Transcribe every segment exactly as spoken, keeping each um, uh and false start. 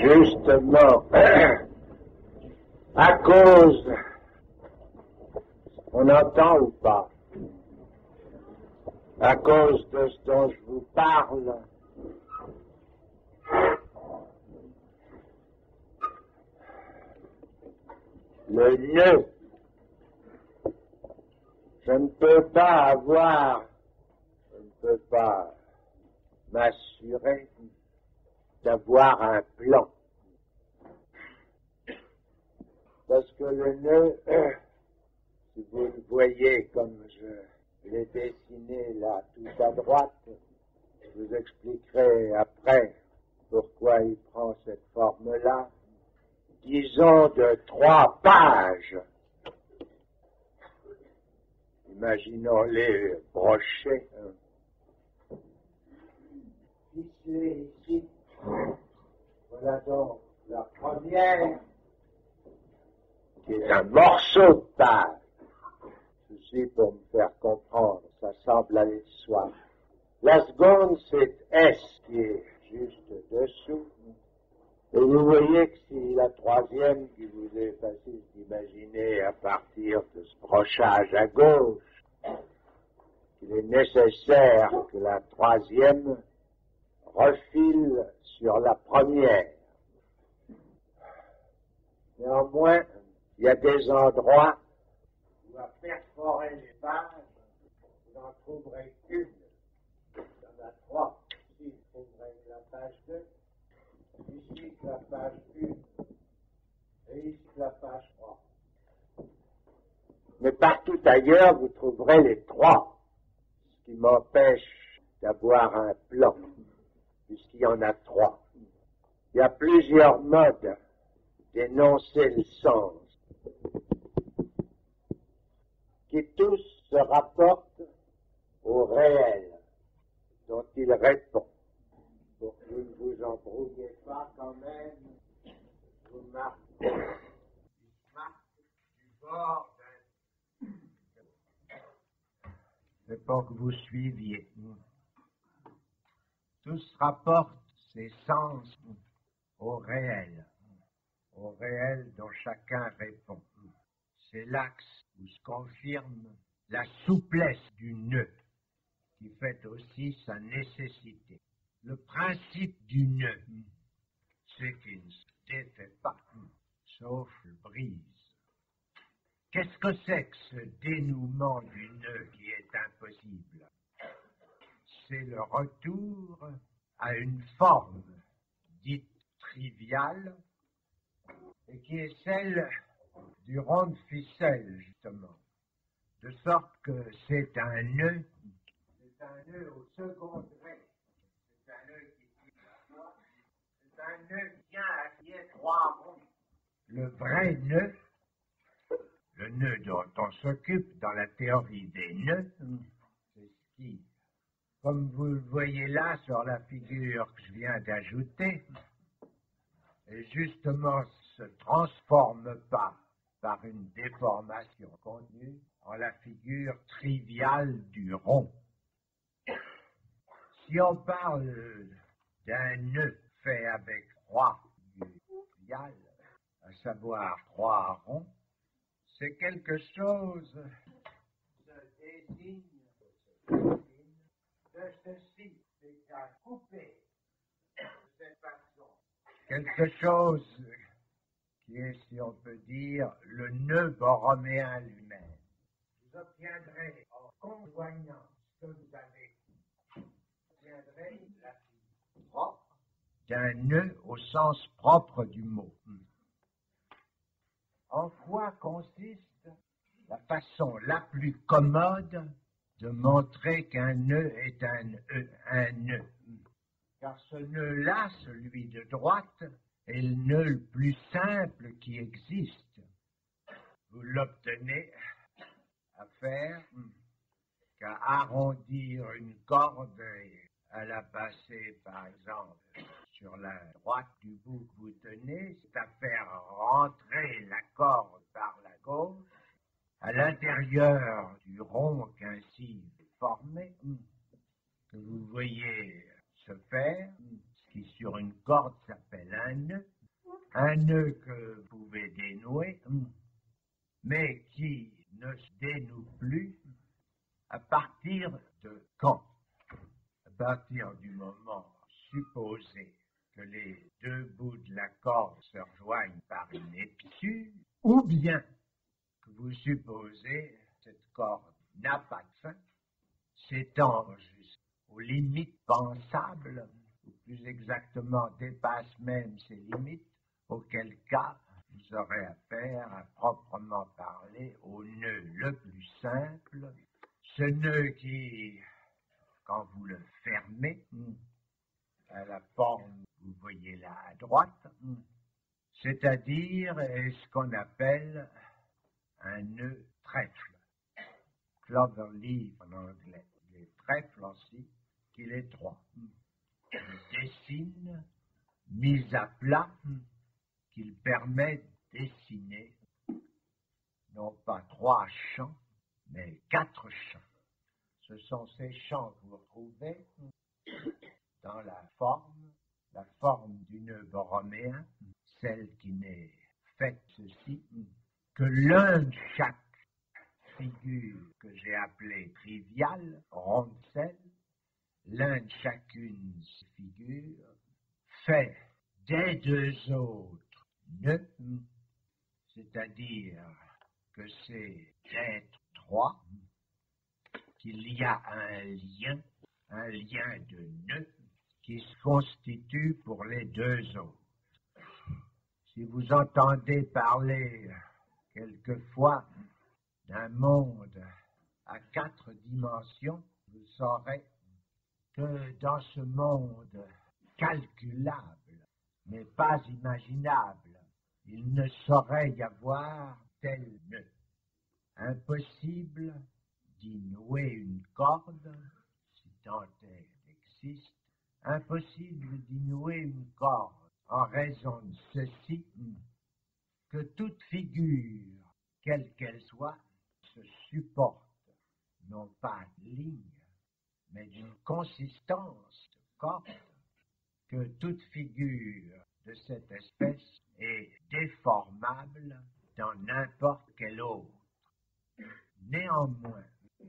Justement, à cause, on entend ou pas, à cause de ce dont je vous parle, le nœud, je ne peux pas avoir, je ne peux pas m'assurer d'avoir un plan. Parce que le nœud, euh, si vous le voyez comme je l'ai dessiné là tout à droite, je vous expliquerai après pourquoi il prend cette forme-là, disons de trois pages. Imaginons-les brochés, hein. Ficelés ici. Voilà donc la première, qui est un morceau de page. Ceci pour me faire comprendre, ça semble aller de soi. La seconde, c'est S, qui est juste dessous. Et vous voyez que si la troisième, qui vous est facile d'imaginer à partir de ce brochage à gauche, qu'il est nécessaire que la troisième refile sur la première. Néanmoins, il y a des endroits où à perforer les pages, vous n'en trouverez qu'une. Il y en a trois. Ici, vous trouverez la page deux. Ici, la page un. Et ici, la page trois. Mais partout ailleurs, vous trouverez les trois. Ce qui m'empêche d'avoir un plan, puisqu'il y en a trois. Il y a plusieurs modes d'énoncer le sens, qui tous se rapportent au réel dont il répond. Pour que vous ne vous embrouillez pas quand même, vous marquez, marquez du bord d'un... C'est pour que vous suiviez. Tous rapportent ces sens au réel, au réel dont chacun répond. C'est l'axe où se confirme la souplesse du nœud, qui fait aussi sa nécessité. Le principe du nœud, c'est qu'il ne se défait pas, sauf le brise. Qu'est-ce que c'est que ce dénouement du nœud qui est impossible? C'est le retour à une forme dite triviale et qui est celle du rond de ficelle, justement. De sorte que c'est un nœud, c'est un nœud au second degré. C'est un nœud qui tire la foi, c'est un nœud qui tient à qui est trois ronds. Le vrai nœud, le nœud dont on s'occupe dans la théorie des nœuds, c'est ce qui, comme vous le voyez là sur la figure que je viens d'ajouter, et justement se transforme pas par une déformation contenue en la figure triviale du rond. Si on parle d'un nœud fait avec trois figures triviales, à savoir trois ronds, c'est quelque chose qui se désigne de ceci, c'est à couper de cette façon. Quelque chose qui est, si on peut dire, le nœud borroméen lui-même. Vous obtiendrez, en conjoignant ce que vous avez, vous obtiendrez la figure propre d'un nœud au sens propre du mot. En quoi consiste la façon la plus commode de montrer qu'un nœud est un, un nœud? Car ce nœud-là, celui de droite, est le nœud le plus simple qui existe. Vous l'obtenez à faire qu'à arrondir une corde et à la passer, par exemple, sur la droite du bout que vous tenez, c'est à faire rentrer la corde par la gauche à l'intérieur du rond qu'ainsi formé, que vous voyez se faire, ce qui sur une corde s'appelle un nœud, un nœud que vous pouvez dénouer, mais qui ne se dénoue plus à partir de quand? À partir du moment supposé que les deux bouts de la corde se rejoignent par une épissure, ou bien que vous supposez que cette corde n'a pas de fin, s'étend jusqu'aux limites pensables, ou plus exactement dépasse même ces limites, auquel cas vous aurez affaire à proprement parler au nœud le plus simple, ce nœud qui, quand vous le fermez, à la forme, vous voyez là à droite, c'est-à-dire ce qu'on appelle un nœud trèfle, clover leaf en anglais, les trèfles aussi, qu'il est droit. Il dessine, mis à plat, qu'il permet de dessiner, non pas trois champs, mais quatre champs. Ce sont ces champs que vous retrouvez dans la forme, la forme du nœud borroméen, celle qui n'est faite ceci, que l'un de chaque figure que j'ai appelée triviale, rondelle, l'un de chacune de ces figures fait des deux autres nœuds, c'est-à-dire que c'est d'être trois, qu'il y a un lien, un lien de nœuds qui se constitue pour les deux autres. Si vous entendez parler quelquefois d'un monde à quatre dimensions, vous saurez que dans ce monde calculable, mais pas imaginable, il ne saurait y avoir tel nœud. Impossible d'y nouer une corde, si tant est existe, impossible d'y nouer une corde, en raison de ceci, que toute figure, quelle qu'elle soit, se supporte, non pas de ligne, mais d'une consistance de corde, que toute figure de cette espèce est déformable dans n'importe quelle autre. Néanmoins,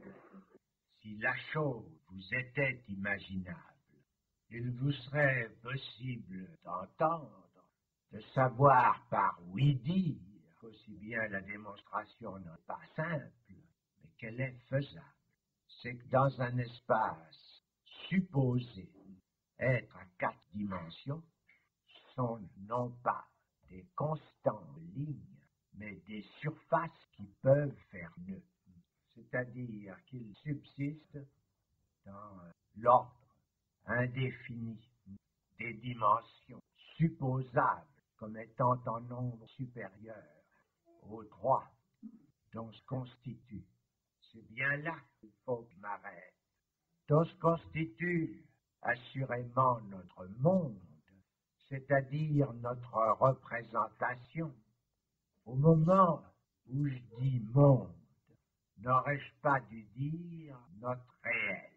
si la chose vous était imaginable, il vous serait possible d'entendre, de savoir par oui-dire, qu'aussi bien la démonstration n'est pas simple, mais qu'elle est faisable. C'est que dans un espace supposé être à quatre dimensions, sont non pas des constantes lignes, mais des surfaces qui peuvent faire nœud. C'est-à-dire qu'il subsiste dans l'ordre indéfini des dimensions supposables comme étant en nombre supérieur aux trois dont se constitue. C'est bien là qu'il faut que je m'arrête. Dont se constitue assurément notre monde, c'est-à-dire notre représentation. Au moment où je dis monde, n'aurais-je pas dû dire notre réel?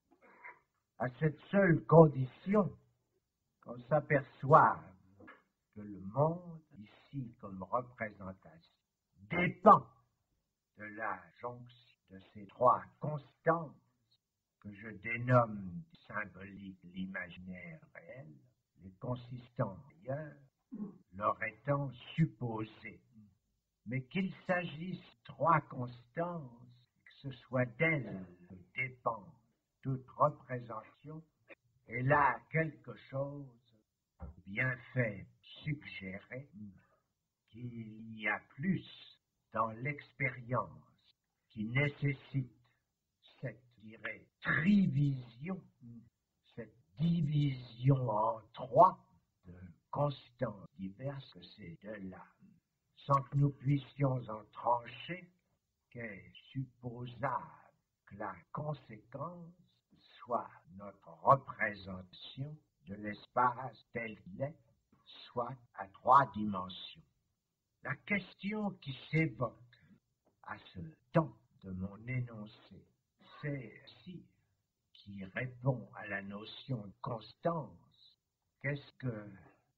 À cette seule condition qu'on s'aperçoive que le monde, ici comme représentation, dépend de la jonction de ces trois constances que je dénomme symbolique l'imaginaire réel, les consistants d'ailleurs, leur étant supposés, mais qu'il s'agisse de trois constances, que ce soit d'elles que dépend toute représentation, et là quelque chose bien fait suggérer qu'il y a plus dans l'expérience qui nécessite cette, je dirais, trivision, cette division en trois de constances diverses que ces deux-là, sans que nous puissions en trancher, qu'est supposable que la conséquence soit notre représentation de l'espace tel qu'il est, soit à trois dimensions. La question qui s'évoque à ce temps de mon énoncé, c'est si, qui répond à la notion de constance, qu'est-ce que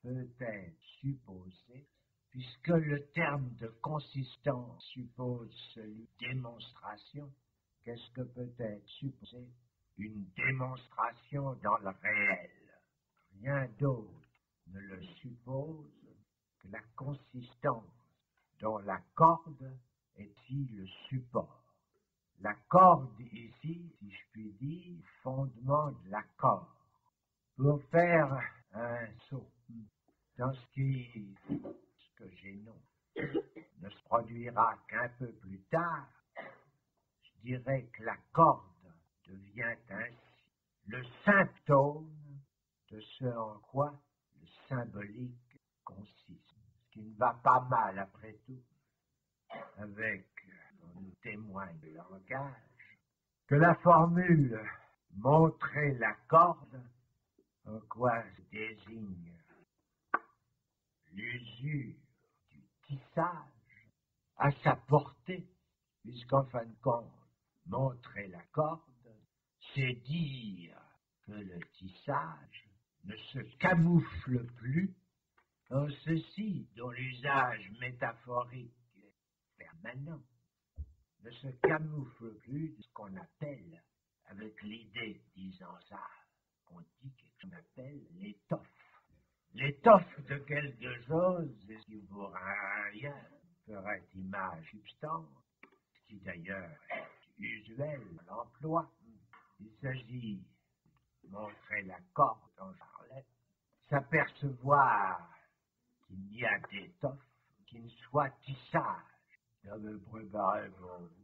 peut être supposé, puisque le terme de consistance suppose celui de démonstration. Qu'est-ce que peut être supposé? Une démonstration dans le réel. Rien d'autre ne le suppose que la consistance dont la corde est ici le support. La corde ici, si je puis dire, fondement de l'accord. Pour faire un saut dans ce qui, ce que j'ai nommé, ne se produira qu'un peu plus tard, je dirais que la corde devient ainsi le symptôme de ce en quoi le symbolique consiste. Ce qui ne va pas mal, après tout, avec, on nous témoigne le langage, que la formule « montrer la corde » en quoi se désigne l'usure du tissage à sa portée, puisqu'en fin de compte, montrer la corde, c'est dire que le tissage ne se camoufle plus en ceci dont l'usage métaphorique est permanent, ne se camoufle plus de ce qu'on appelle, avec l'idée disant ça, on dit ce qu'on appelle l'étoffe. L'étoffe de quelque chose, ce qui ne vaut rien, ferait image substance, ce qui d'ailleurs est usuel dans l'emploi. Il s'agit de montrer la corde dont je parlais, s'apercevoir qu'il n'y a d'étoffe qui ne soit tissage. J'avais préparé pour vous.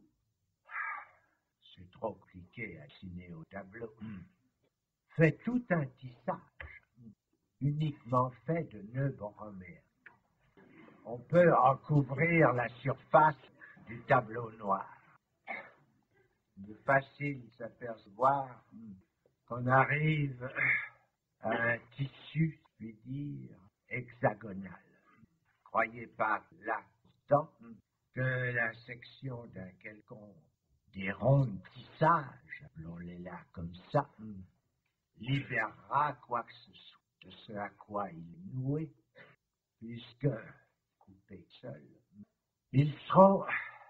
C'est trop compliqué à dessiner au tableau. Fait tout un tissage, uniquement fait de nœuds borroméens. On peut recouvrir la surface du tableau noir. Il est facile de s'apercevoir qu'on arrive à un tissu, je puis dire, hexagonal. Croyez pas là, pourtant, que la section d'un quelconque des ronds de tissage, appelons-les là comme ça, libérera quoi que ce soit de ce à quoi il est noué, puisque, coupé seul, ils seront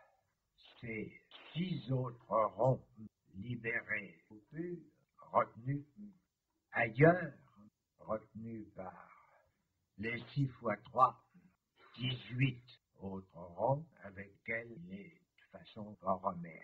ces six autres ronds libérés, coupures, retenus ailleurs, retenus par les six fois trois, dix-huit autres ronds avec lesquels il est de façon romaine.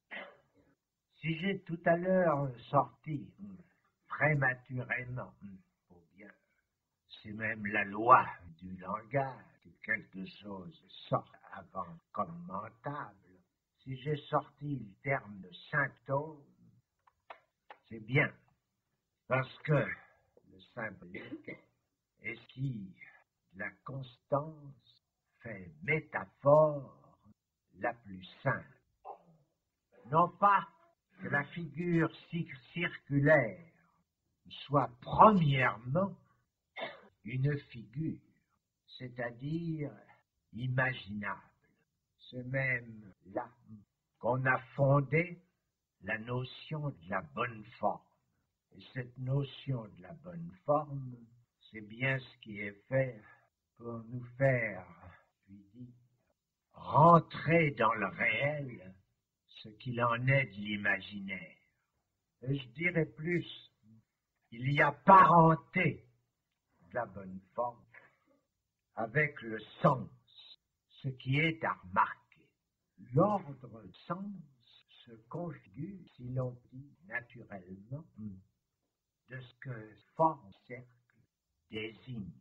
Si j'ai tout à l'heure sorti prématurément, faut bien, c'est même la loi du langage, que quelque chose sorte avant commentable. Si j'ai sorti le terme de symptôme, c'est bien, parce que le symbolique est qui la constance fait métaphore la plus simple. Non pas que la figure circulaire soit premièrement une figure, c'est-à-dire imaginable. C'est même là qu'on a fondé la notion de la bonne forme. Et cette notion de la bonne forme, c'est bien ce qui est fait pour nous faire, je lui dis, rentrer dans le réel ce qu'il en est de l'imaginaire. Et je dirais plus, il y a parenté de la bonne forme avec le sens, ce qui est à remarquer. L'ordre sens se configure, si l'on dit naturellement, de ce que forme cercle désigne.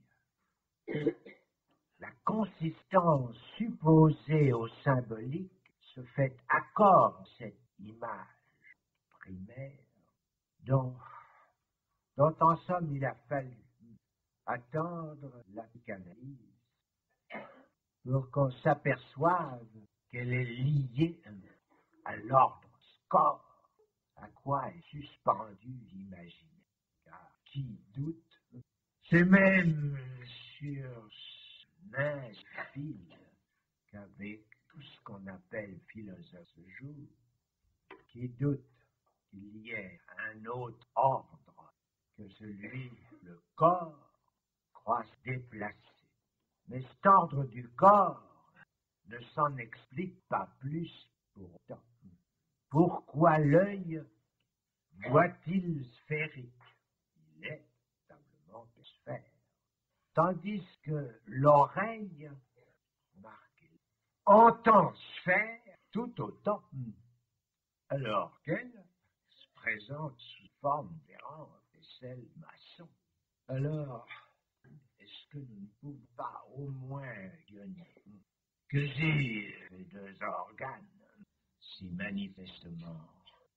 La consistance supposée au symbolique se fait accord de cette image primaire dont, dont en somme il a fallu attendre la psychanalyse pour qu'on s'aperçoive qu'elle est liée à l'ordre score, à quoi est suspendu l'imaginaire. Car qui doute, c'est même sur ce mince fil qu'avec tout ce qu'on appelle philosophe ce jour, qui doute qu'il y ait un autre ordre que celui, le corps, croit se déplacer. Mais cet ordre du corps ne s'en explique pas plus pour autant. Pourquoi l'œil voit-il sphérique? Il est véritablement sphère. Tandis que l'oreille, remarquez, entend sphère tout autant, alors qu'elle se présente sous forme d'errance et celle maçon. Alors, est-ce que nous ne pouvons pas au moins donner que ces deux organes si manifestement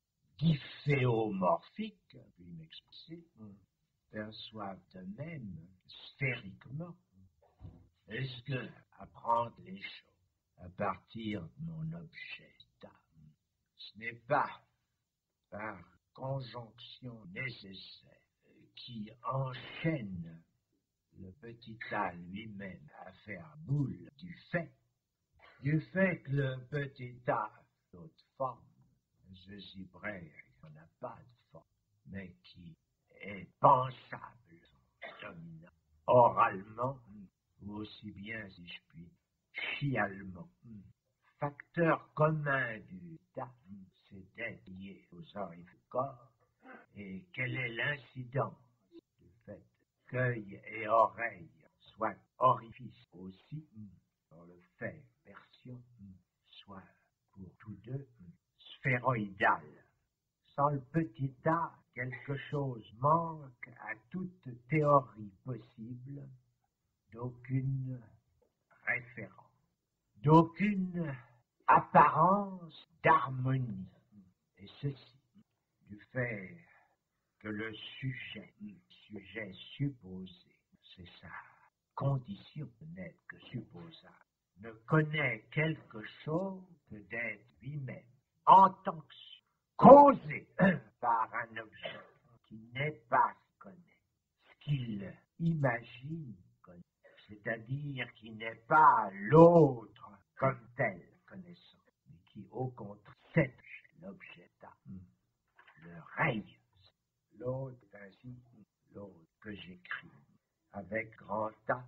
difféomorphiques, puis m'expliquer, perçoivent eux-mêmes sphériquement? Est-ce que apprendre les choses à partir de mon objet d'âme, ce n'est pas par conjonction nécessaire qui enchaîne le petit A lui-même à faire boule du fait, du fait que le petit A a d'autres formes, ceci vrai, il n'y en a pas de forme, mais qui est pensable, dominant, oralement, ou aussi bien, si je puis, chialement. Facteur commun du A, c'est d'être lié aux orifices du corps, et quelle est l'incidence du fait qu'œil et oreille soient orifices aussi, dans le fait version soit pour tous deux sphéroïdal. Sans le petit A, quelque chose manque à toute théorie possible, d'aucune référence, d'aucune apparence d'harmonie. Et ceci, du fait que le sujet, sujet supposé, c'est sa condition de n'être que supposable, ne connaît quelque chose que d'être lui-même, en tant que causé par un objet qui n'est pas connaît, ce qu'il imagine connaît, c'est-à-dire qui n'est pas l'autre comme tel connaissant, mais qui au contraire, c'est l'objet d'âme, le règne. L'autre ainsi, l'autre que j'écris avec grand A,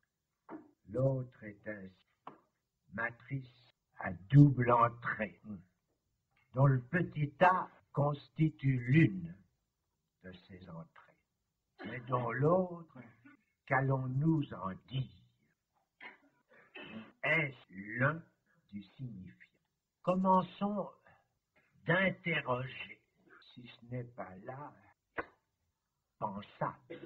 l'autre est ainsi, matrice à double entrée, dont le petit A constitue l'une de ces entrées, mais dont l'autre, qu'allons-nous en dire, est l'un du signifiant. Commençons d'interroger, si ce n'est pas là, pensable.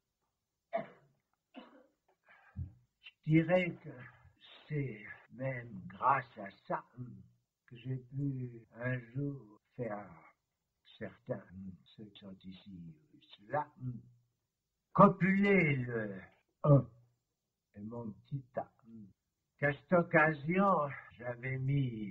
Je dirais que c'est même grâce à ça que j'ai pu un jour faire certains, ceux qui sont ici, ceux-là, copuler le un et mon petit A. Qu'à cette occasion, j'avais mis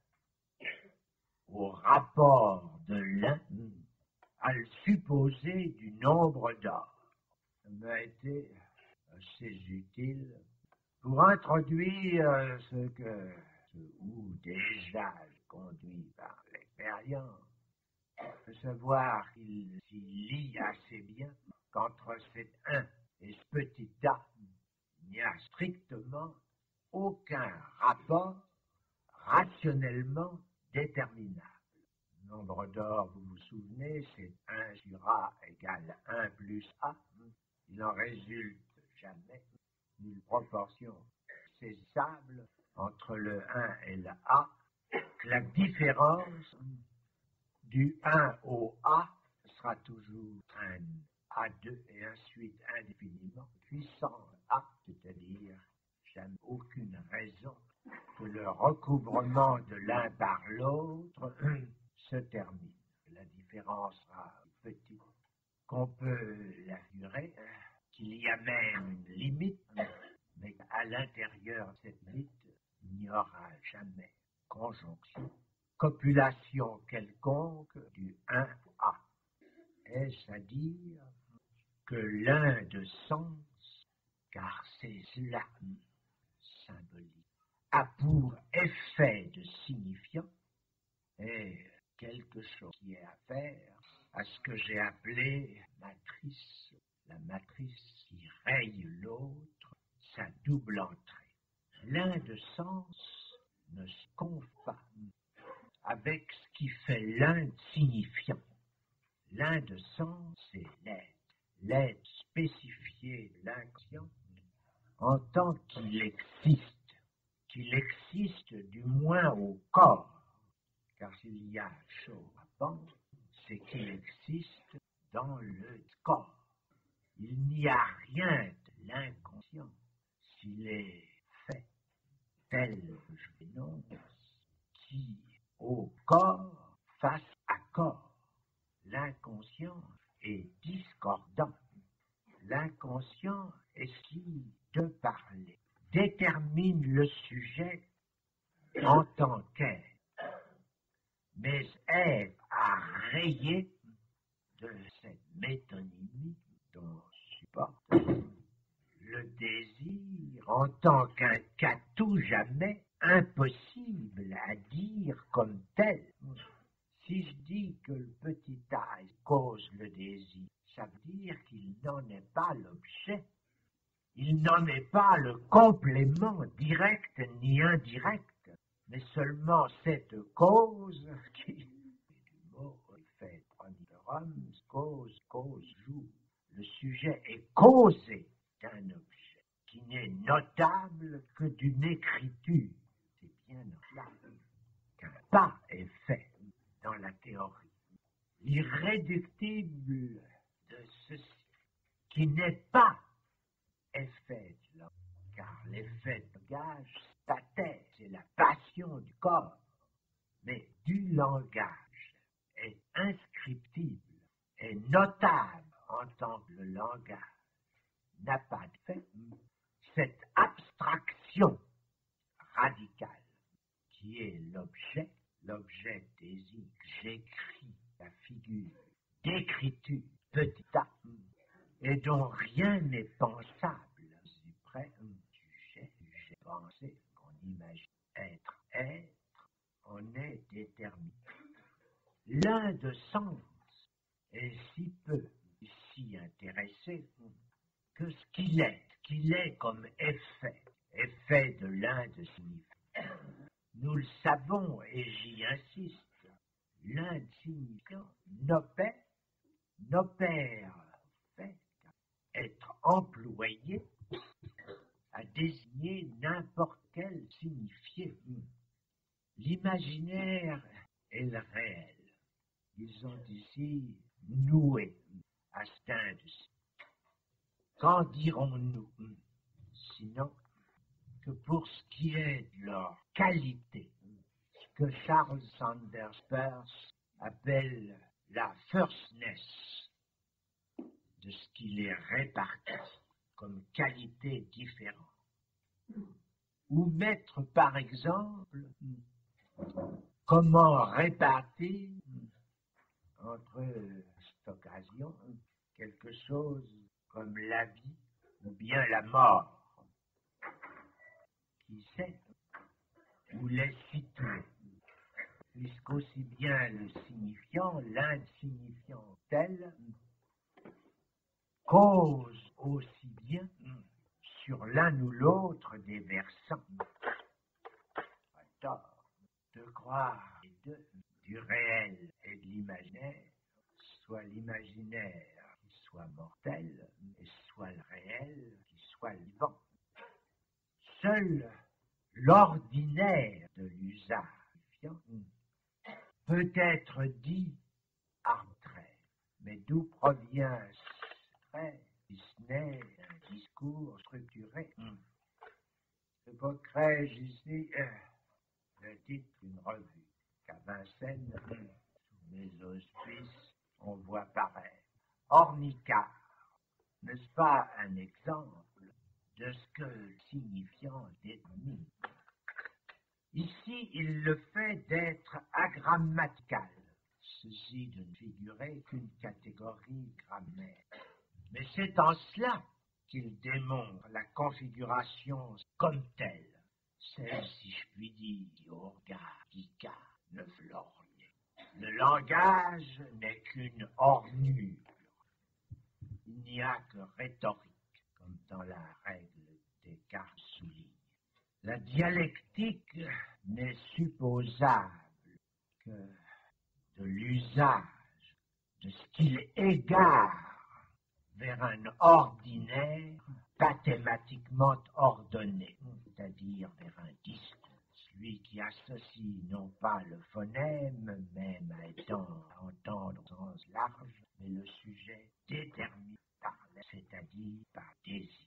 au rapport de l'un à le supposer du nombre d'or. Ça m'a été assez utile pour introduire ce que, ce où déjà conduit par l'expérience, de savoir qu'il s'y lie assez bien qu'entre cet un et ce petit A, il n'y a strictement aucun rapport rationnellement déterminable. Le nombre d'or, vous vous souvenez, c'est un sur A égale un plus A. Il n'en résulte jamais une proportion saisissable entre le un et le A, que la différence du un au A sera toujours un A deux et ensuite indéfiniment puissant A, c'est-à-dire jamais aucune raison que le recouvrement de l'un par l'autre se termine. La différence sera petite, qu'on peut l'assurer, qu'il y a même une limite, mais à l'intérieur de cette limite, il n'y aura jamais conjonction, copulation quelconque du un A. Est-ce à dire que l'un de sens, car c'est cela symbolique, a pour effet de signifiant et quelque chose qui est à faire à ce que j'ai appelé matrice, la matrice qui raye l'autre, sa double entrée. L'un de sens ne se confond pas avec ce qui fait l'un signifiant. L'un de sens, c'est l'être, l'être spécifié de l'inconscient en tant qu'il existe, qu'il existe du moins au corps, car s'il y a chose à penser, c'est qu'il existe dans le corps. Il n'y a rien de l'inconscient s'il est fait tel que je l'énonce, qui au corps face à corps. L'inconscient est discordant. L'inconscient est ce qui, de parler, détermine le sujet en tant qu'être. Mais Ève a rayé de cette métonymie dont supporte le désir en tant qu'un qu'à tout jamais impossible à dire comme tel. Si je dis que le petit âge cause le désir, ça veut dire qu'il n'en est pas l'objet. Il n'en est pas le complément direct ni indirect, mais seulement cette cause qui, du mot fait Rome, cause, cause, joue. Le sujet est causé d'un objet qui n'est notable que d'une écriture. C'est bien notable qu'un pas est fait dans la théorie. L'irréductible de ceci, qui n'est pas effet de l'homme, car l'effet de langage, c'est la tête, c'est la passion du corps, mais du langage est inscriptible, est notable en tant que le langage n'a pas de fait. Cette abstraction radicale qui est l'objet, l'objet désir, j'écris la figure d'écriture petit a, et dont rien n'est pensable. C'est près du sujet, du sujet pensé qu'on imagine être, être, on est déterminé. L'un de sens est si peu, si intéressé que ce qu'il est, ce qu'il est comme effet, effet de l'un de signifiant. Nous le savons et j'y insiste, l'un de signifiant n'opère, n'opère fait être employé à désigner n'importe quel signifié. L'imaginaire et le réel, ils sont ici noués à cet indice. Qu'en dirons-nous, sinon que pour ce qui est de leur qualité, ce que Charles Sanders Peirce appelle la firstness de ce qui les répartit comme qualité différente. Ou mettre par exemple comment répartir entre cette occasion quelque chose comme la vie ou bien la mort. Qui sait où les situer, puisqu'aussi bien le signifiant, l'insignifiant tel, cause aussi bien sur l'un ou l'autre des versants. Pas tort de croire les deux, du réel et de l'imaginaire, soit l'imaginaire qui soit mortel, et soit le réel qui soit vivant. Seul l'ordinaire de l'usage peut être dit arbitraire. Mais d'où provient ce trait, si ce n'est un discours structuré? Je évoquerai ici euh, le titre d'une revue qu'à Vincennes, sous mes auspices, on voit paraître. Ornicard, n'est-ce pas un exemple de ce que le signifiant détermine? Ici, il le fait d'être agrammatical, ceci de ne figurer qu'une catégorie grammaire. Mais c'est en cela qu'il démontre la configuration comme telle, celle, si je puis dire, au regard d'Icare, neuf lorgnée. Le langage n'est qu'une ornure. il n'y a que rhétorique, comme dans la règle Descartes souligne. La dialectique n'est supposable que de l'usage de ce qu'il égare vers un ordinaire mathématiquement ordonné, c'est-à-dire vers un discours. Celui qui associe non pas le phonème, même à étendre, à entendre au sens large, mais le sujet déterminé par l'air, c'est-à-dire par désir.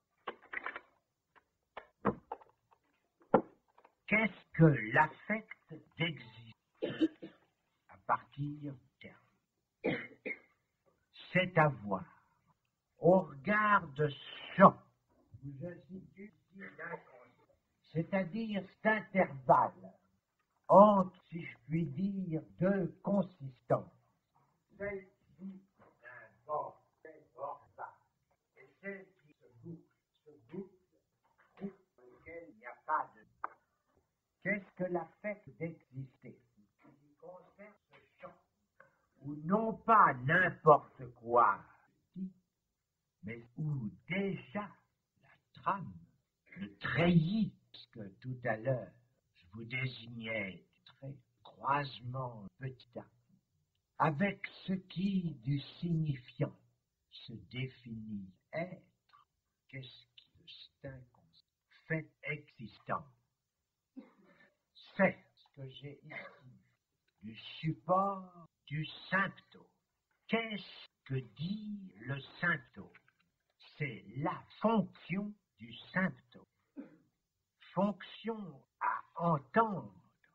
Qu'est-ce que l'affect d'exister à partir du terme? C'est avoir, au regard de ça, je situe l'inconscient, c'est-à-dire cet intervalle entre, si je puis dire, deux consistances, celle qui n'importe pas, et celle qui se boucle, se boucle, pour lequel il n'y a pas de... Qu'est-ce que l'affect d'exister? Il concerne ce champ où non pas n'importe quoi, mais où déjà la trame, le treillis, parce que tout à l'heure, je vous désignais du trait, croisement petit a, avec ce qui, du signifiant, se définit être, qu'est-ce qui, de cet inconscient, fait existant? C'est ce que j'ai ici, du support du symptôme. Qu'est-ce que dit le symptôme? C'est la fonction du symptôme. Fonction à entendre.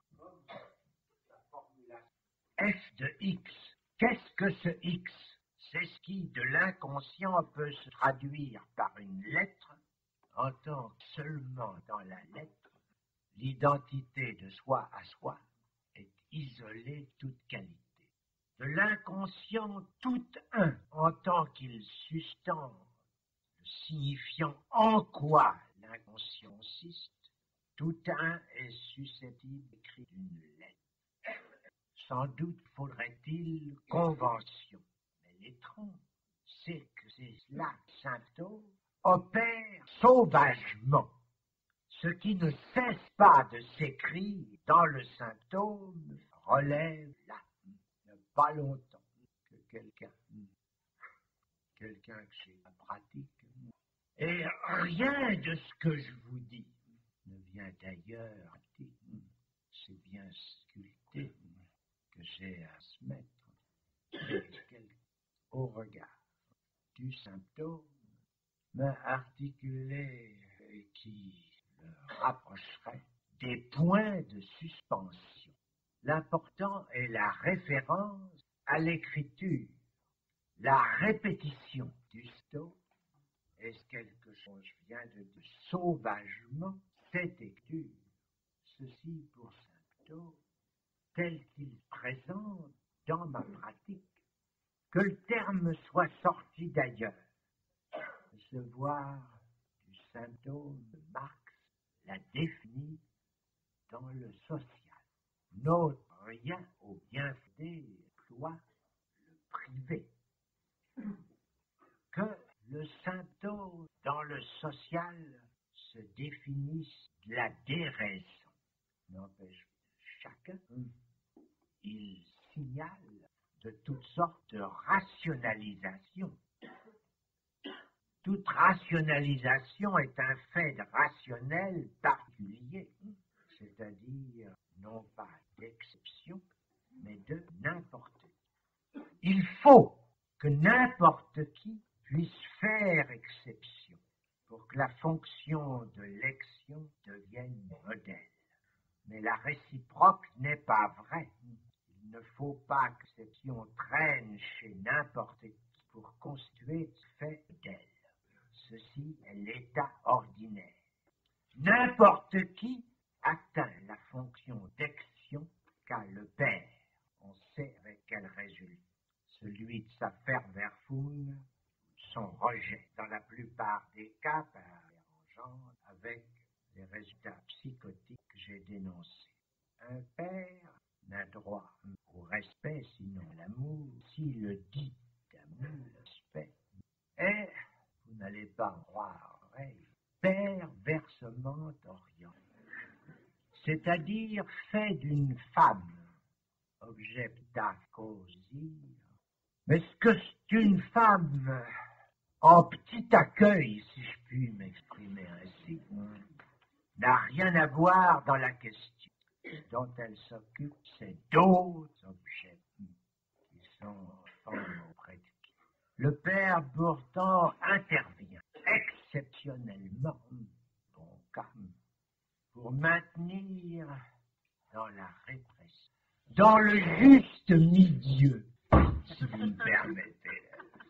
F de X. Qu'est-ce que ce X? C'est ce qui, de l'inconscient, peut se traduire par une lettre, en tant que seulement dans la lettre, l'identité de soi à soi est isolée de toute qualité. De l'inconscient, tout un, en tant qu'il sustente le signifiant en quoi l'inconscient consiste, tout un est susceptible d'écrire une lettre. Sans doute faudrait-il convention, mais l'étrange, c'est que c'est là que symptôme opère sauvagement. Ce qui ne cesse pas de s'écrire dans le symptôme relève là, il n'y a pas longtemps que quelqu'un, quelqu'un que j'ai la pratique, et rien de ce que je vous dis ne vient d'ailleurs, c'est bien sculpté que j'ai à se mettre au regard du symptôme, mais articulé qui le rapprocherait des points de suspension. L'important est la référence à l'écriture, la répétition du sto. Est-ce quelque chose, je viens de dire, sauvagement, cette écriture, ceci pour symptôme, tel qu'il présente dans ma pratique, que le terme soit sorti d'ailleurs, se voir du symptôme de Marx la définit dans le social. N'ôte rien au bienfait, soit le privé. Que le symptôme dans le social se définisse de la déraison. N'empêche chacun, il signale de toutes sortes de rationalisations. Toute rationalisation est un fait rationnel particulier, c'est-à-dire non pas d'exception, mais de n'importe qui. Il faut que n'importe qui puisse faire exception pour que la fonction de l'exception devienne modèle. Mais la réciproque n'est pas vraie. Il ne faut pas que l'exception traîne chez n'importe qui pour constituer ce fait modèle. Ceci est l'état ordinaire. N'importe qui atteint la fonction d'exception qu'a le père. On sait avec quel résultat. Celui de sa Verwerfung, son rejet, dans la plupart des cas, par engendre avec les résultats psychotiques que j'ai dénoncés. Un père n'a droit au respect, sinon à l'amour, s'il le dit d'amour, respect, est, vous n'allez pas en croire, l'oreille, perversement orienté, c'est-à-dire fait d'une femme, objecta causir, mais ce que c'est une femme en petit accueil, si je puis m'exprimer ainsi, n'a rien à voir dans la question dont elle s'occupe, c'est d'autres objets qui sont femmes auprès de qui. Le père pourtant intervient exceptionnellement, bon cas, pour maintenir dans la répression, dans le juste milieu, si vous me permettez,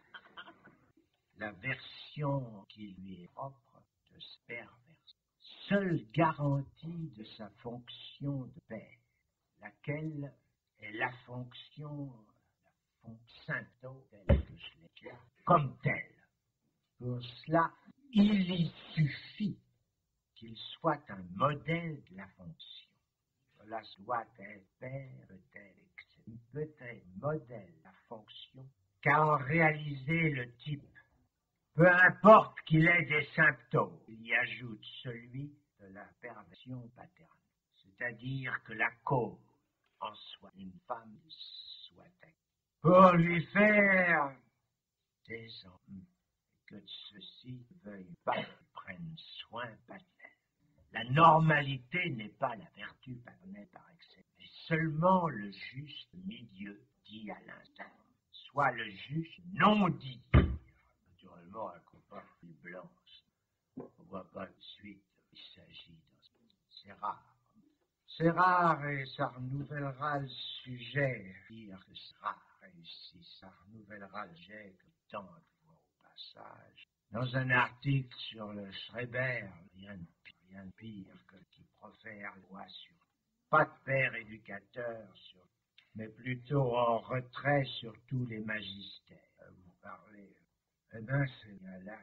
la version qui lui est propre de ce pervers, seule garantie de sa fonction de père, laquelle est la fonction, la fonction symptôme telle que je l'ai dit, comme telle. Pour cela, il y suffit qu'il soit un modèle de la fonction. Cela doit être père, peut-être, il peut être modèle de la fonction, car en réaliser le type, peu importe qu'il ait des symptômes, il y ajoute celui de la perversion paternelle, c'est-à-dire que la cause en soit une femme soit acquise, pour lui faire des enfants, que ceux-ci ne veuillent pas qu'ils prennent soin paternel. La normalité n'est pas la vertu paternelle par excès, mais seulement le juste milieu dit à l'instant, soit le juste non dit. Naturellement, un copain plus blanche, on ne voit pas de suite, il s'agit d'un... C'est rare. C'est rare et ça renouvellera le sujet. Dire que c'est rare et si ça renouvellera le sujet que tant de fois au passage. Dans un article sur le Schreiber, rien de pire, rien de pire que qui profère loi sur pas de père éducateur, sur, mais plutôt en retrait sur tous les magistères. Vous parlez, eh bien c'est là,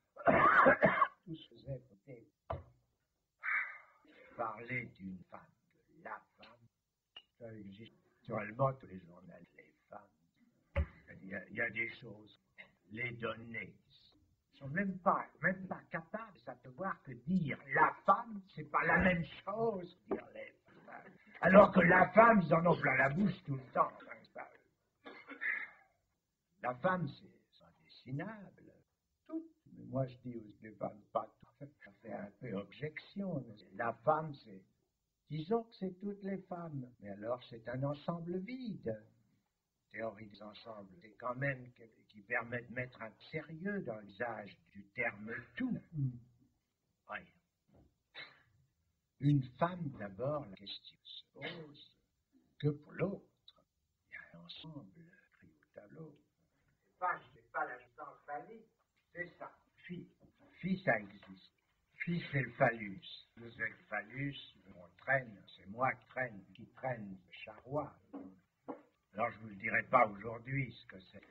tout se faisait peut-être parler d'une femme, de la femme, ça existe actuellement tous les journalistes, les femmes. Il y a, il y a des choses, les données. Ils sont même pas, même pas capables de savoir que dire la femme, c'est pas la même chose que dire les femmes. Alors que la femme, ils en ont plein la bouche tout le temps. La femme, c'est indessinable. Tout. Mais moi, je dis aux femmes, pas tout. Ça fait un peu objection. La femme, c'est, disons que c'est toutes les femmes. Mais alors, c'est un ensemble vide. Théorie des ensembles, c'est quand même qui, qui permet de mettre un sérieux dans l'usage du terme tout. Oui. Une femme, d'abord, la question se pose que pour l'autre. Il y a un ensemble pris au tableau. C'est pas, c'est pas la distance phallique, c'est ça. Fille. Fille, ça existe. Fille, c'est le phallus. Vous êtes le phallus, on traîne, c'est moi qui traîne, qui traîne le charroi. Alors, je ne vous le dirai pas aujourd'hui ce que c'est.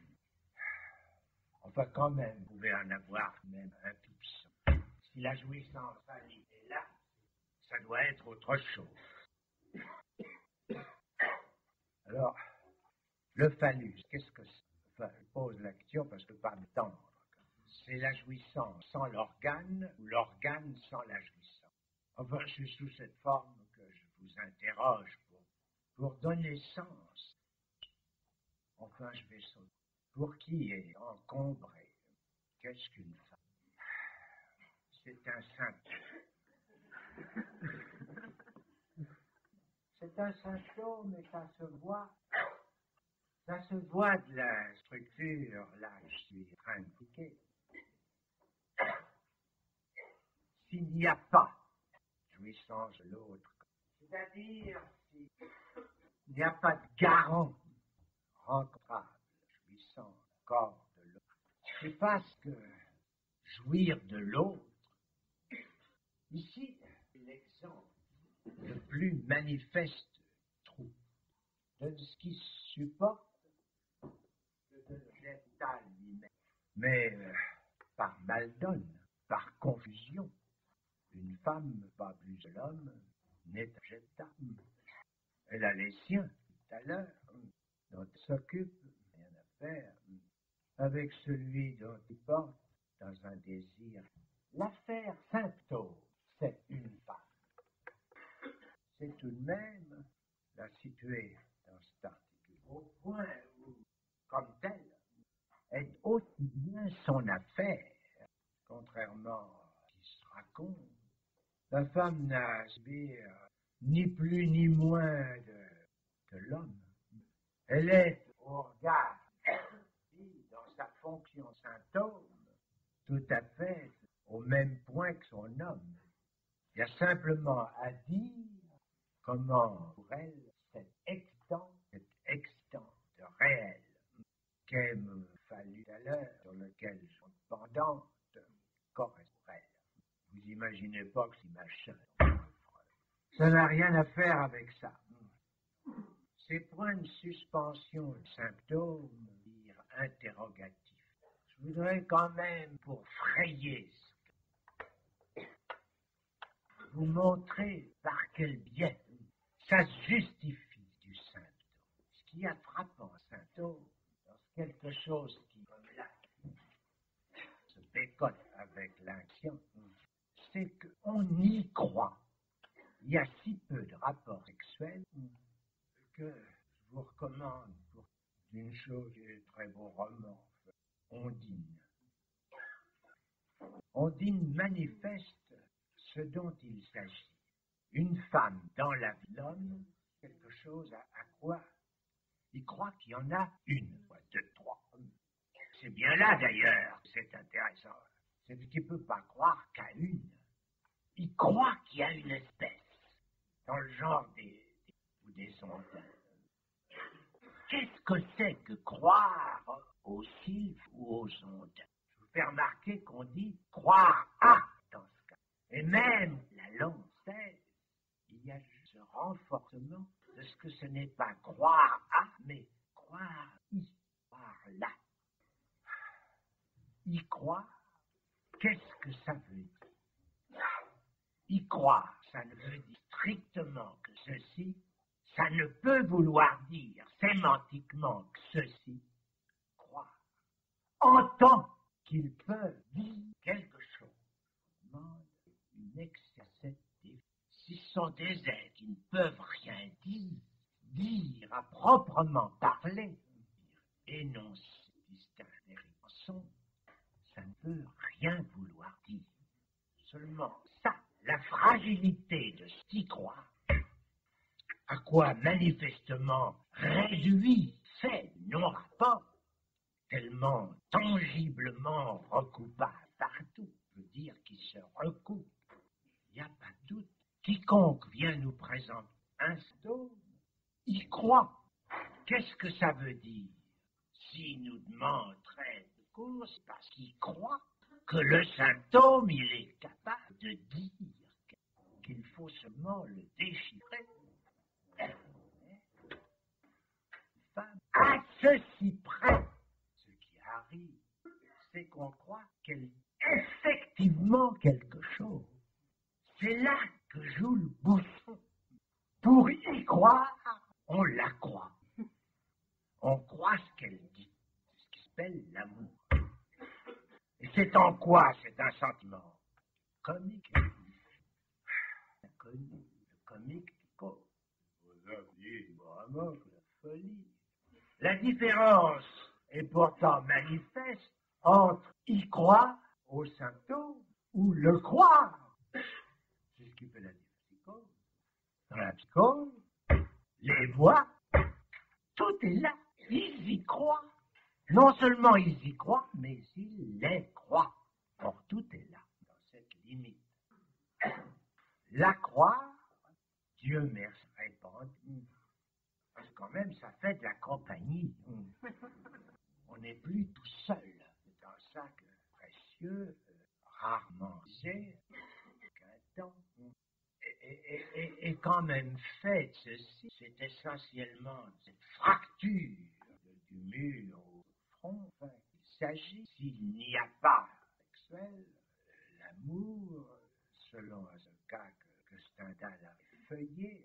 Enfin, quand même, vous pouvez en avoir même un tout petit. Si la jouissance phallique est là, ça doit être autre chose. Alors, le phallus, qu'est-ce que c'est? Enfin, je pose la question parce que pas m'étendre. C'est la jouissance sans l'organe ou l'organe sans la jouissance. Enfin, c'est sous cette forme que je vous interroge pour, pour donner sens. Enfin, je vais sauter. Pour qui est encombré? Qu'est-ce qu'une femme? C'est un symptôme. C'est un symptôme et ça se voit. Ça se voit de la structure, là, je suis en train de piquer. S'il n'y a pas jouissance de l'autre, c'est-à-dire s'il n'y a pas de garant rencontrable, jouissant du corps de l'autre, c'est parce que jouir de l'autre, ici, l'exemple le plus manifeste trou de ce qui supporte de l'objectal lui-même. Mais euh, par maldonne, par confusion, une femme, pas plus de l'homme, n'est objectable. Elle a les siens, tout à l'heure, dont elle s'occupe, rien à faire. avec celui dont il porte dans un désir. L'affaire Symptôme, c'est une femme. C'est tout de même la situer dans cet article, au point où, comme telle, est aussi bien son affaire, contrairement à ce qui se raconte. La femme n'a à subir ni plus ni moins de, que l'homme. Elle est au regard, dans sa fonction symptôme, tout à fait au même point que son homme. Il y a simplement à dire comment, pour elle, cet extant, cet extant de réel qu'elle me fallu à l'heure, sur lequel sont pendantes, correspond. Vous imaginez pas que c'est machin. Ça n'a rien à faire avec ça. Ces points de suspension de symptômes, dire interrogatifs. Je voudrais quand même, pour frayer, vous montrer par quel biais ça se justifie du symptôme. Ce qui a frappant symptôme, c'est quelque chose qui, comme là, se bécote avec l'inconscient, c'est qu'on y croit. Il y a si peu de rapports sexuels que je vous recommande pour une chose qui est un très beau roman, Ondine. Ondine manifeste ce dont il s'agit. Une femme dans la vie de l'homme, quelque chose à, à quoi il croit qu'il y en a une, deux, trois. C'est bien là d'ailleurs, c'est intéressant. C'est qu'il ne peut pas croire qu'à une. Il croit qu'il y a une espèce, dans le genre des, des, ou des ondins. Qu'est-ce que c'est que croire aux sylphes ou aux ondins? Je vous fais remarquer qu'on dit croire à dans ce cas. Et même la langue sait, il y a ce renforcement de ce que ce n'est pas croire à, mais croire y, croire là. Y croire, qu'est-ce que ça veut dire? Y croire, ça ne veut dire strictement que ceci, ça ne peut vouloir dire sémantiquement que ceci, croire. En tant qu'ils peuvent dire quelque chose, demande une excès. Si ce sont des êtres qui ne peuvent rien dire, dire à proprement parler, énoncer, distinguer les mensonges, ça ne peut rien vouloir dire. Seulement ça, la fragilité de s'y croire, à quoi manifestement réduit fait non-rapport, tellement tangiblement recoupable partout, je veux dire qu'il se recoupe, il n'y a pas de doute. Quiconque vient nous présenter un symptôme, y croit. Qu'est-ce que ça veut dire? S'il nous demande très de course, parce qu'il croit que le symptôme, il est capable de dire qu'il faut seulement le déchiffrer. À ceci près, ce qui arrive, c'est qu'on croit qu'elle est effectivement quelque chose. C'est là que joue le bouchon. Pour y croire, on la croit. On croit ce qu'elle dit, ce qui s'appelle l'amour. Et c'est en quoi c'est un sentiment comique. Connu, le comique du corps. Vous avez vraiment la folie. La différence est pourtant manifeste entre y croire au symptôme ou le croire. C'est ce qui fait la psychose. Dans la psychose, les voix, tout est là. Ils y croient. Non seulement ils y croient, mais ils les croient. Or, tout est là, dans cette limite. La croire, Dieu merci, répondre, parce que quand même, ça fait de la compagnie. On n'est plus tout seul. C'est un sac précieux, rarement usé, qu'un temps. Et, et, et, et quand même fait ceci, c'est essentiellement cette fracture du mur au front. Enfin, il s'agit, s'il n'y a pas sexuel, l'amour, selon ce cas que, que Stendhal a feuillé,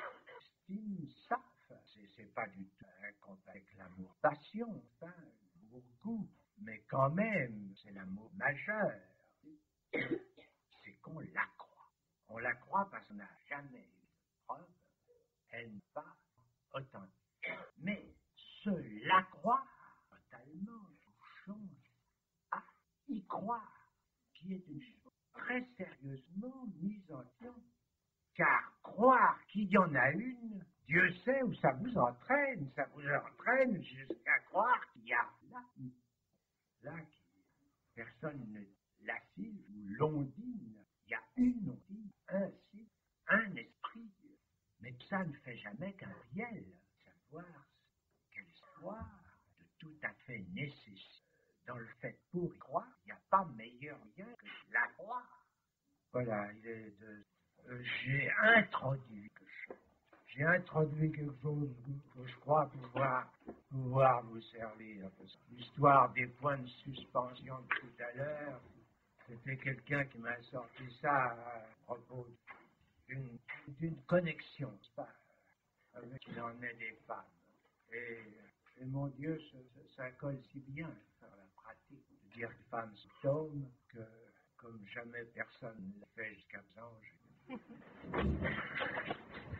estime ça. Enfin, c'est pas du tout incompatible avec l'amour-passion. Enfin, vous beaucoup, mais quand même, c'est l'amour majeur. C'est qu'on la croit. On la croit parce qu'on n'a jamais eu de preuve. Elle n'est pas authentique. Mais se la croire totalement change à y croire, qui est une chose très sérieusement mise en question. Car croire qu'il y en a une, Dieu sait où ça vous entraîne. Ça vous entraîne jusqu'à croire qu'il y a là, là qui, personne ne l'assile ou l'ondine. Il y a une ondine, un site, un esprit. Mais ça ne fait jamais qu'un biel. Savoir quelle histoire de tout à fait nécessaire. Dans le fait pour y croire, il n'y a pas meilleur lien que la croire. Voilà, il est de... Euh, j'ai introduit quelque chose. J'ai introduit quelque chose que je crois pouvoir, pouvoir vous servir. L'histoire des points de suspension de tout à l'heure, c'était quelqu'un qui m'a sorti ça à propos d'une, d'une connexion, pas, avec il en est des femmes. Et, et mon Dieu, ça, ça colle si bien à la pratique de dire que les femmes sont hommes que comme jamais personne ne l'a fait jusqu'à présent.